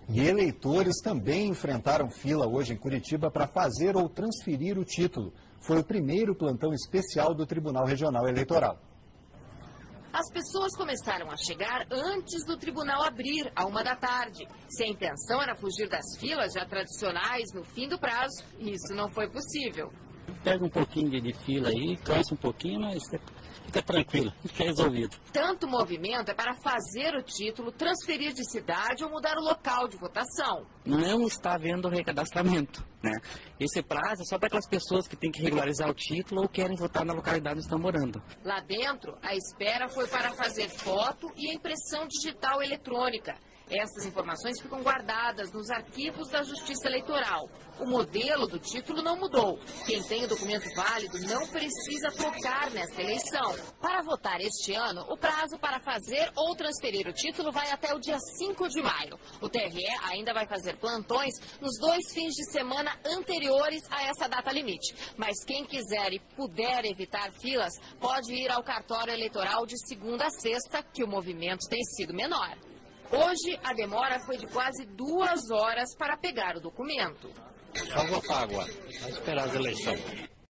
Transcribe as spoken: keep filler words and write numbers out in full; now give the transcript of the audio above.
E eleitores também enfrentaram fila hoje em Curitiba para fazer ou transferir o título. Foi o primeiro plantão especial do Tribunal Regional Eleitoral. As pessoas começaram a chegar antes do tribunal abrir, à uma da tarde. Se a intenção era fugir das filas já tradicionais no fim do prazo, isso não foi possível. Pega um pouquinho de, de fila aí, cansa um pouquinho, mas fica tranquilo, fica resolvido. Tanto movimento é para fazer o título, transferir de cidade ou mudar o local de votação. Não está havendo recadastramento, né? Esse prazo é só para aquelas pessoas que têm que regularizar o título ou querem votar na localidade onde estão morando. Lá dentro, a espera foi para fazer foto e impressão digital eletrônica. Essas informações ficam guardadas nos arquivos da Justiça Eleitoral. O modelo do título não mudou. Quem tem o documento válido não precisa trocar nesta eleição. Para votar este ano, o prazo para fazer ou transferir o título vai até o dia cinco de maio. O T R E ainda vai fazer plantões nos dois fins de semana anteriores a essa data limite. Mas quem quiser e puder evitar filas, pode ir ao cartório eleitoral de segunda a sexta, que o movimento tem sido menor. Hoje, a demora foi de quase duas horas para pegar o documento. Só votar agora, vamos esperar as eleições.